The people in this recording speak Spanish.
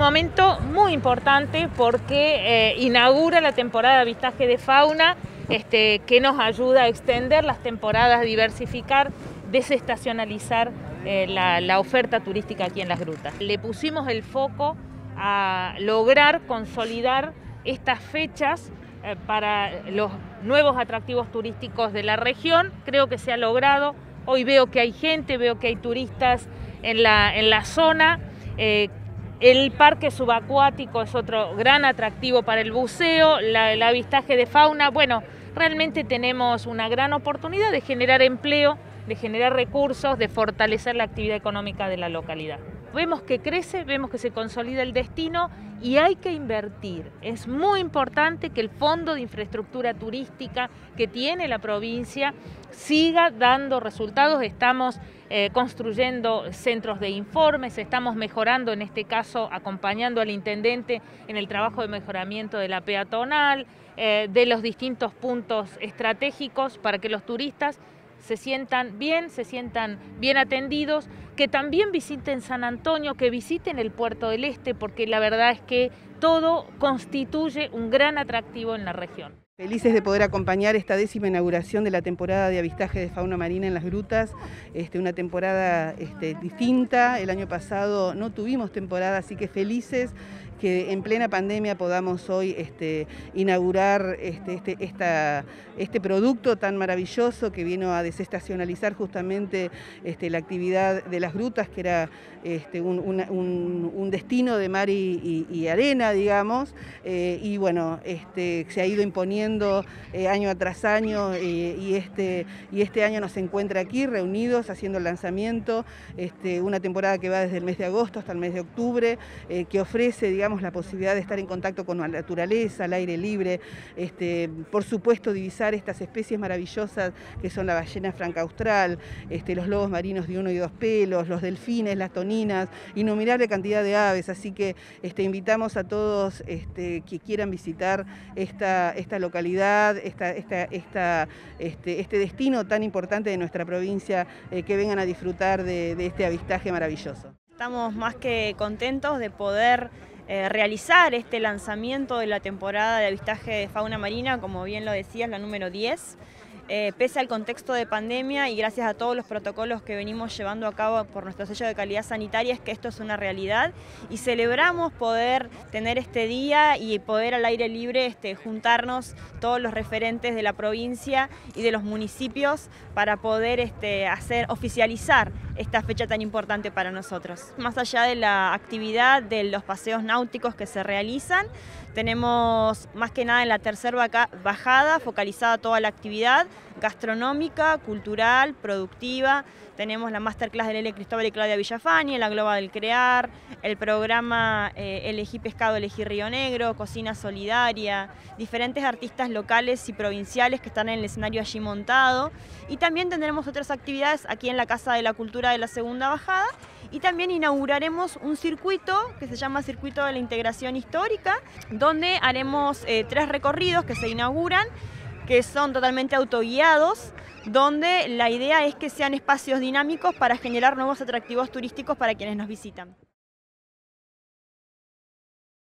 momento muy importante porque inaugura la temporada de avistaje de fauna, que nos ayuda a extender las temporadas, diversificar, desestacionalizar la oferta turística aquí en las grutas. Le pusimos el foco a lograr consolidar estas fechas para los nuevos atractivos turísticos de la región. Creo que se ha logrado. Hoy veo que hay gente, veo que hay turistas en la zona. El parque subacuático es otro gran atractivo para el buceo, el avistaje de fauna. Bueno, realmente tenemos una gran oportunidad de generar empleo, de generar recursos, de fortalecer la actividad económica de la localidad. Vemos que crece, vemos que se consolida el destino y hay que invertir. Es muy importante que el Fondo de Infraestructura Turística que tiene la provincia siga dando resultados. Estamos construyendo centros de informes, estamos mejorando, en este caso acompañando al intendente en el trabajo de mejoramiento de la peatonal, de los distintos puntos estratégicos para que los turistas se sientan bien atendidos, que también visiten San Antonio, que visiten el Puerto del Este, porque la verdad es que todo constituye un gran atractivo en la región. Felices de poder acompañar esta 10ª inauguración de la temporada de avistaje de fauna marina en las grutas, una temporada distinta. El año pasado no tuvimos temporada, así que felices que en plena pandemia podamos hoy inaugurar este producto tan maravilloso que vino a desestacionalizar justamente la actividad de las grutas, que era un destino de mar y arena, digamos, y bueno, se ha ido imponiendo año tras año y este año nos encuentra aquí reunidos haciendo el lanzamiento, una temporada que va desde el mes de agosto hasta el mes de octubre, que ofrece, digamos, la posibilidad de estar en contacto con la naturaleza, al aire libre, por supuesto divisar estas especies maravillosas que son la ballena franca austral, los lobos marinos de 1 y 2 pelos, los delfines, las toninas, innumerable cantidad de aves, así que invitamos a todos que quieran visitar esta localidad, este destino tan importante de nuestra provincia, que vengan a disfrutar de este avistaje maravilloso. Estamos más que contentos de poder realizar este lanzamiento de la temporada de avistaje de fauna marina, como bien lo decías, la número 10. Pese al contexto de pandemia y gracias a todos los protocolos que venimos llevando a cabo por nuestro sello de calidad sanitaria, es que esto es una realidad y celebramos poder tener este día y poder al aire libre juntarnos todos los referentes de la provincia y de los municipios para poder oficializar esta fecha tan importante para nosotros. Más allá de la actividad de los paseos náuticos que se realizan, tenemos más que nada en la tercera bajada focalizada toda la actividad gastronómica, cultural, productiva. Tenemos la masterclass de Lele Cristóbal y Claudia Villafani, la Globa del Crear, el programa Elegí Pescado, Elegí Río Negro, Cocina Solidaria, diferentes artistas locales y provinciales que están en el escenario allí montado. Y también tendremos otras actividades aquí en la Casa de la Cultura de la segunda bajada. Y también inauguraremos un circuito que se llama Circuito de la Integración Histórica, donde haremos 3 recorridos que se inauguran, que son totalmente autoguiados, donde la idea es que sean espacios dinámicos para generar nuevos atractivos turísticos para quienes nos visitan.